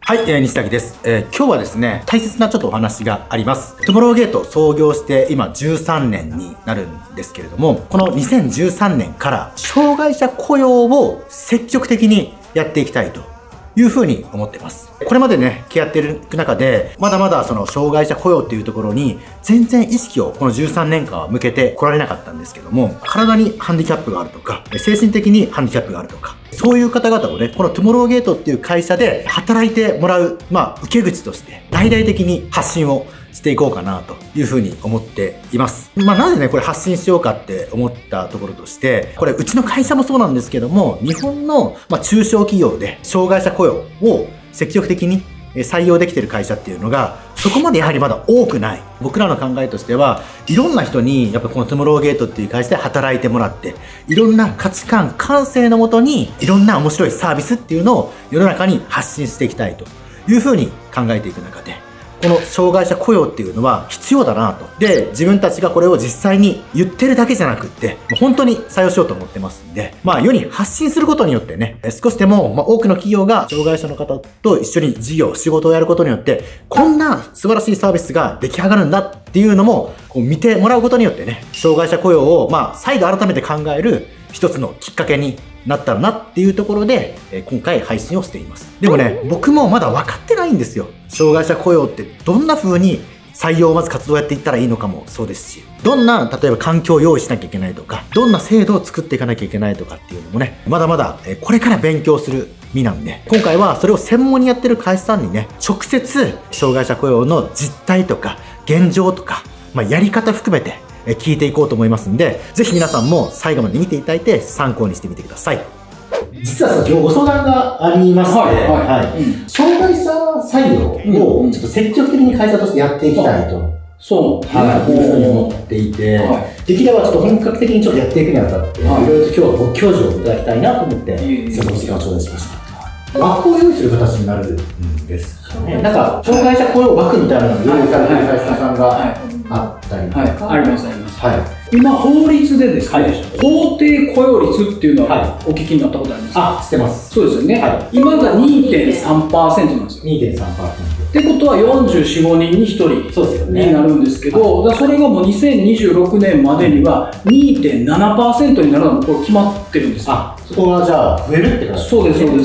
はい、西崎です。今日はですね、大切なちょっとお話があります。トゥモローゲート創業して今13年になるんですけれども、この2013年から障害者雇用を積極的にやっていきたいというふうに思ってます。これまでね、やっている中で、まだまだその障害者雇用っていうところに全然意識をこの13年間は向けてこられなかったんですけども、体にハンディキャップがあるとか、精神的にハンディキャップがあるとか、そういう方々をね、このトゥモローゲートっていう会社で働いてもらう、受け口として、大々的に発信をしていこうかなというふうに思っています。なぜね、これ発信しようかって思ったところとして、これうちの会社もそうなんですけども、日本の中小企業で障害者雇用を積極的に採用できている会社っていうのが、そこまでやはりまだ多くない。僕らの考えとしては、いろんな人にやっぱこのトゥモローゲートっていう会社で働いてもらって、いろんな価値観、感性のもとに、いろんな面白いサービスっていうのを世の中に発信していきたいというふうに考えていく中で、この障害者雇用っていうのは必要だなと。で、自分たちがこれを実際に言ってるだけじゃなくって、本当に採用しようと思ってますんで、世に発信することによってね、少しでも、多くの企業が障害者の方と一緒に事業、仕事をやることによって、こんな素晴らしいサービスが出来上がるんだっていうのも、見てもらうことによってね、障害者雇用を、再度改めて考える一つのきっかけになったらなっていうところで、今回配信をしています。でもね、僕もまだ分かってないんですよ。障害者雇用ってどんな風に採用をまず活動をやっていったらいいのかもそうですし、どんな、例えば環境を用意しなきゃいけないとか、どんな制度を作っていかなきゃいけないとかっていうのもね、まだまだこれから勉強する身なんで、今回はそれを専門にやってる会社さんにね、直接障害者雇用の実態とか、現状とか、やり方含めて聞いていこうと思いますんで、ぜひ皆さんも最後まで見ていただいて参考にしてみてください。実は今日ご相談がありまして、障害者採用をちょっと積極的に会社としてやっていきたいと、いうふうに思っていて、できればちょっと本格的にちょっとやっていくにあたって、いろいろと今日はご教授をいただきたいなと思って、その時間を頂戴しました。枠を用意する形になるんですかね。なんか、障害者雇用枠みたいなのが用意されている会社さんがあったりとか。 あります、あります。今、法律でですね、法定雇用率っていうのはお聞きになったことありますか？ 知ってます。 そうですよね。今が 2.3% なんですよ。 2.3%。 ってことは44、5人に1人になるんですけど、それがもう2026年までには 2.7% になるのがこれ決まってるんですよ。 そこがじゃあ増えるって感じですね。 そうです、そうです。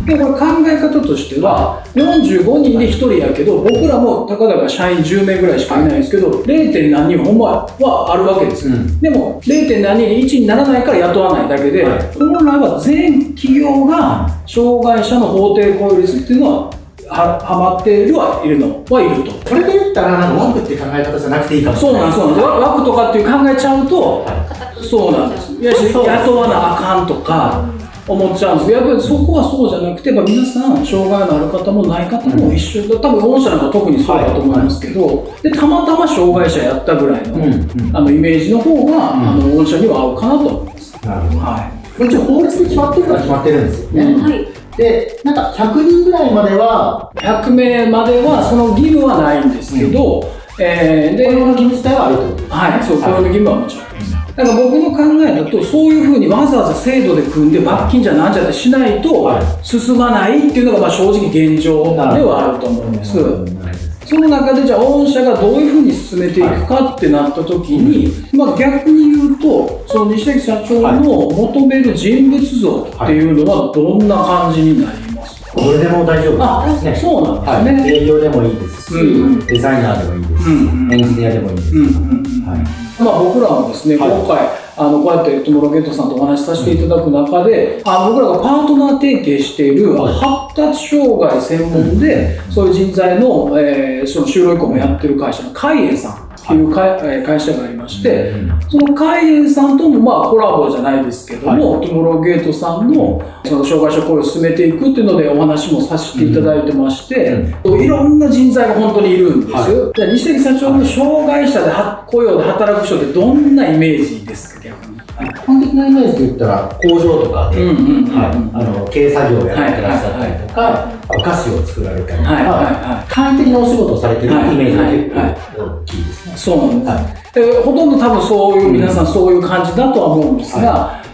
で、これ考え方としては、45人で1人やけど、僕らもたかだか社員10名ぐらいしかいないんですけど、0. 何人ほんまはあるわけですよ。でも、0. 何人で1にならないから雇わないだけで、本来は全企業が障害者の法定雇用率っていうのは、はまっているはいると。これで言ったら、枠って考え方じゃなくていいかもしれない。 そうなんです。枠とかっていう考えちゃうと、そうなんです。雇わなあかんとか思っちゃうんですけど、やっぱりそこはそうじゃなくて、皆さん、障害のある方もない方も一緒、多分御社なんか特にそうだと思いますけど、で、たまたま障害者やったぐらいの、イメージの方が、御社には合うかなと思います。 なるほど。一応法律で決まってるから決まってるんですよね。で、なんか100人ぐらいまでは、 100名まではその義務はないんですけど、 で、雇用の義務自体はあるということです。 そう、雇用の義務はもちろんあります。だから僕の考えだと、そういうふうにわざわざ制度で組んで罰金じゃなんじゃってしないと進まないっていうのが正直現状ではあると思うんです。その中でじゃあ御社がどういうふうに進めていくかってなった時に、逆に言うと、その西崎社長の求める人物像っていうのはどんな感じになりますか？ どれでも大丈夫ですね。 そうなんですね。 営業でもいいですし、デザイナーでもいいですし、エンジニアでもいいですし。 僕らもですね、今回、こうやってトゥモローゲートさんとお話しさせていただく中で、僕らがパートナー提携している発達障害専門で、そういう人材の、その就労移行もやってる会社の海援さんっていう会社がありまして、その海援さんともコラボじゃないですけども、トゥモローゲートさんのその障害者雇用を進めていくっていうのでお話もさせていただいてまして、いろんな人材が本当にいるんです。じゃあ西崎社長の障害者で雇用で働く人ってどんなイメージですか、逆に？ 一般的なイメージで言ったら工場とかで軽作業をやられてらっしゃったりとか、お菓子を作られたりとか、簡易的なお仕事をされてるイメージが結構大きいですね。 そうなんです。ほとんど多分そういう皆さんそういう感じだとは思うんですが、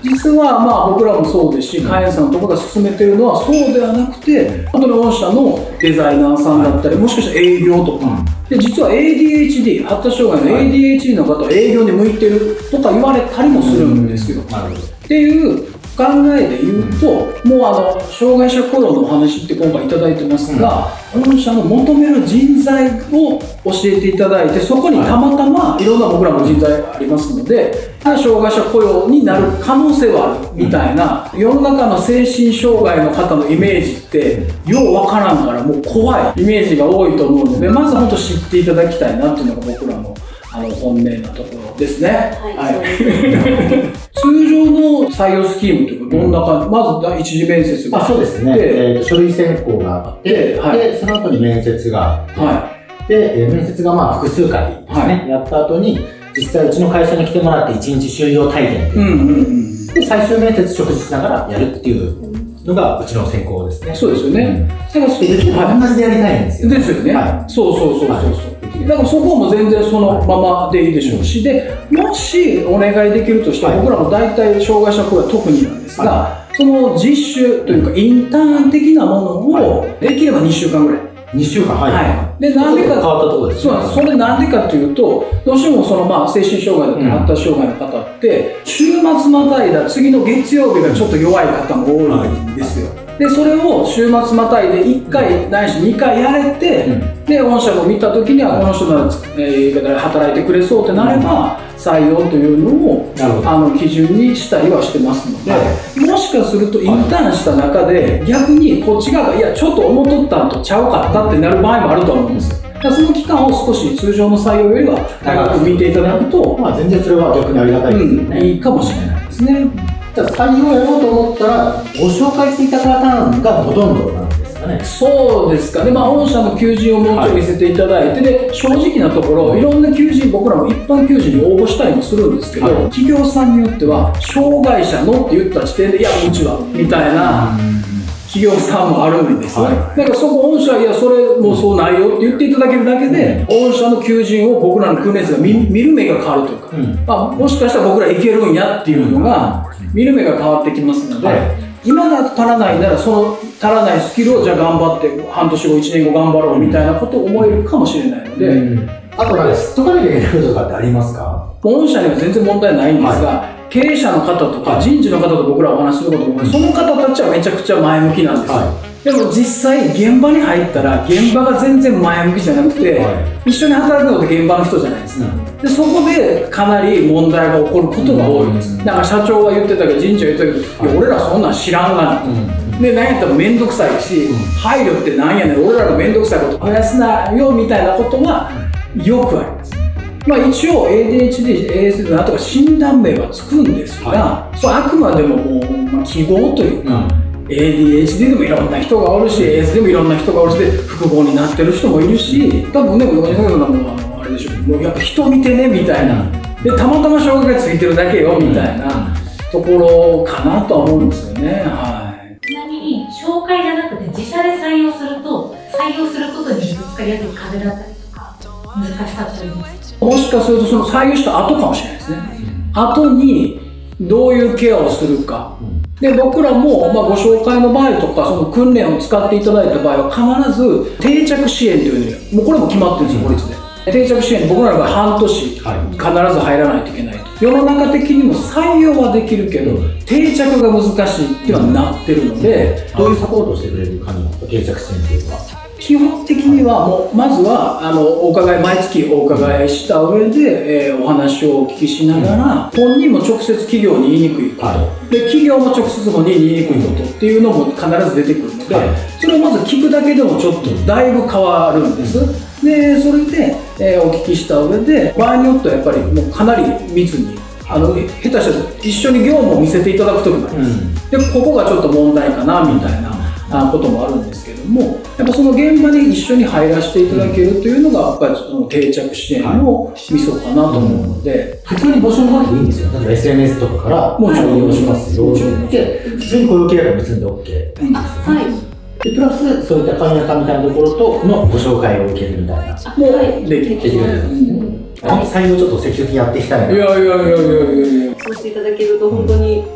実はまあ僕らもそうですし、会員さんとかが進めてるのはそうではなくて、本当に御社のデザイナーさんだったり、もしかしたら営業とか、で実は ADHD、発達障害の ADHD の方は営業に向いてるとか言われたりもするんですよ。っていう考えで言うと、もう障害者雇用のお話って今回いただいてますが、御社の求める人材を教えていただいて、そこにたまたまいろんな僕らも人材ありますので、障害者雇用になる可能性はあるみたいな、世の中の精神障害の方のイメージってようわからんから、もう怖いイメージが多いと思うので、まず本当知っていただきたいなっていうのが僕らの本命なところですね。はい。通常の採用スキームというか、どんな感じ、まず第一次面接があって、 そうですね。書類選考があって、で、その後に面接があって、で、面接がまあ複数回ですね、やった後に、実際うちの会社に来てもらって1日就業体験っていうで、最終面接食事しながらやるっていうのがうちの選考ですね。 そうですよね。 だからそれで同じでやりたいんですよ。 ですよね。そうそうそうそう。だからそこも全然そのままでいいでしょうし、で、もしお願いできるとしたら、僕らも大体障害者雇用は特になんですが、その実習というかインターン的なものをできれば2週間ぐらい。 2週間、はい。 で、なんでか、 変わったところです。 そうなんです。それなんでかというと、どうしてもそのまあ精神障害だったり発達障害の方って、週末またいだ次の月曜日がちょっと弱い方も多いんですよ。で、それを週末またいで1回ないし2回やれて、で、御社も見た時にはこの人なら働いてくれそうってなれば、採用というのを基準にしたりはしてますので、もしかするとインターンした中で逆にこっち側がいやちょっと思っとったんとちゃうかったってなる場合もあると思うんですよ。だからその期間を少し通常の採用よりは長く見ていただくと、 全然それは逆にありがたいですね。 いいかもしれないですね。 じゃあ採用やろうと思ったらご紹介していただいたのがほとんどなんですかね。 そうですかね。まあ御社の求人をもうちょい見せていただいて、で正直なところいろんな求人僕らも一般求人に応募したりもするんですけど、企業さんによっては障害者のって言った時点でいやうちはみたいな企業さんもあるんですね。だからそこ御社いやそれもうそうないよって言っていただけるだけで、御社の求人を僕らの訓練生が見る目が変わるというか、もしかしたら僕らいけるんやっていうのが見る目が変わってきますので、今だと足らないならその足らないスキルをじゃあ頑張って半年後1年後頑張ろうみたいなことを思えるかもしれないので、 あとなんか知っとかなきゃいけないこととかってありますか？ 御社には全然問題ないんですが、経営者の方とか人事の方と僕らお話しすることも多い、その方たちはめちゃくちゃ前向きなんですよ。でも実際現場に入ったら現場が全然前向きじゃなくて、一緒に働くのって現場の人じゃないですか。でそこでかなり問題が起こることが多いです。だから社長が言ってたけど人事が言ったけど、いや俺らそんなん知らんがな、で何やったら面倒くさいし、配慮ってなんやねん俺らの面倒くさいこと増やすなよみたいなことはよくあります。まあ一応 ADHD、ASD なんとか診断名はつくんですが、それあくまでももう、記号というか、ADHD でもいろんな人がおるし、AS でもいろんな人がおるし、で複合になってる人もいるし、多分ね、もうあれでしょ、もうやっぱ人見てねみたいな、でたまたま障害がついてるだけよみたいなところかなとは思うんですよね。 ちなみに紹介じゃなくて自社で採用すると、採用することにぶつかりやすい壁だったりとか難しさってあります。 もしかするとその採用した後かもしれないですね。後にどういうケアをするか。で僕らも、ご紹介の場合とかその訓練を使っていただいた場合は必ず定着支援というのもうこれも決まってるんですよ、法律で。定着支援、僕らの場合半年必ず入らないといけないと。世の中的にも採用はできるけど定着が難しいっていうのはなってるので、 どういうサポートをしてくれる感じですか、定着支援っていうのは。 基本的にはもうまずはお伺い毎月お伺いした上で、お話をお聞きしながら、本人も直接企業に言いにくいこと、で企業も直接本人に言いにくいことっていうのも必ず出てくるので、それをまず聞くだけでもちょっとだいぶ変わるんです。でそれで、お聞きした上で場合によってはやっぱりもうかなり密に下手したら一緒に業務を見せていただくときもあります、でここがちょっと問題かなみたいなこともあるんですけども、やっぱその現場に一緒に入らせていただけるというのがやっぱりその定着支援のミソかなと思うので、 普通に募集もでいいんですよ。例えば SNS とかからもちろん募集しますよで普通に雇用契約を結んで OK ですよね。でプラスそういった会員さんみたいなところとのご紹介を受けるみたいなもうできるんですね。 採用ちょっと積極的にやっていきたいな。 いやそうしていただけると本当に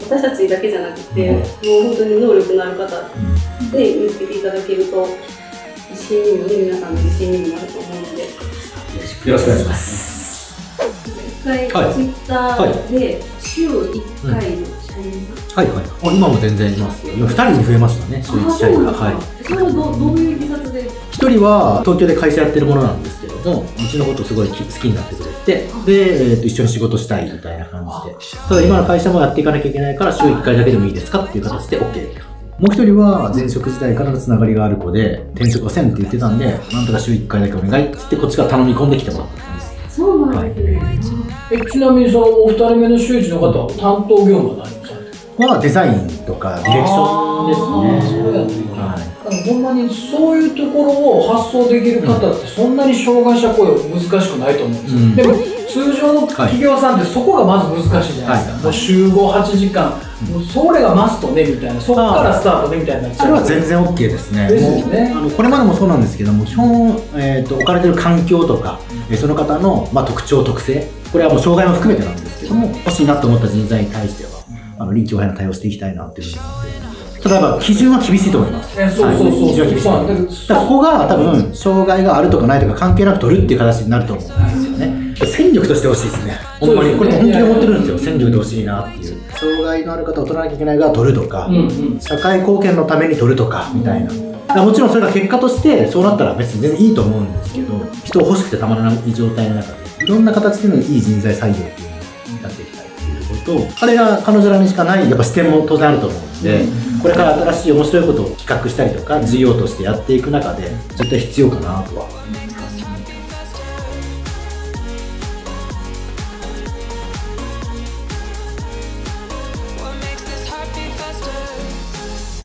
私たちだけじゃなくて、もう本当に能力のある方で見つけていただけると自信にもね、皆さんの自信にもなると思うので、 よろしくお願いします。 一回ツイッターで週1回の社員さん、 はいはい。今も全然いますよ。今2人に増えましたね、週1社員が。はい。 それはどういういきさつで？ 一人は東京で会社やってるものなんですけども、うちのことをすごい好きになってくれて、で、一緒に仕事したいみたいな感じで。ただ今の会社もやっていかなきゃいけないから、週1回だけでもいいですかっていう形で OK って感じ。もう一人は前職時代からのつながりがある子で、転職はせんって言ってたんで、なんとか週1回だけお願いって言って、こっちから頼み込んできてもらった感じです。 そうなんですね。 ちなみにそのお二人目の周知の方は担当業務は何をされてるんですか？ はデザインとかディレクションですね。 そうやってる。ほんまにそういうところを発想できる方ってそんなに障害者雇用難しくないと思うんですよ。でも通常の企業さんってそこがまず難しいじゃないですか。もう週5、8時間、もうそれがマストねみたいな、そこからスタートねみたいな。 それは全然 OK ですね。 ですよね。 これまでもそうなんですけども、基本、置かれてる環境とか、その方の、特徴、特性、これはもう障害も含めてなんですけども、欲しいなと思った人材に対しては、臨機応変な対応していきたいなっていうふうに思って。ただやっぱ基準は厳しいと思います。 そうそうそう。 基準は厳しい。だからここが多分、障害があるとかないとか関係なく取るっていう形になると思うんですよね。戦力として欲しいですね。ほんまに、これ本気で思ってるんですよ。戦力で欲しいなっていう。障害のある方を取らなきゃいけないが取るとか、社会貢献のために取るとか、みたいな。もちろんそれが結果としてそうなったら別に全然いいと思うんですけど、人を欲しくてたまらない状態の中でいろんな形でのいい人材採用っていうのをやっていきたいっていうことと、彼女らにしかないやっぱ視点も当然あると思うんで、これから新しい面白いことを企画したりとか事業としてやっていく中で絶対必要かなとは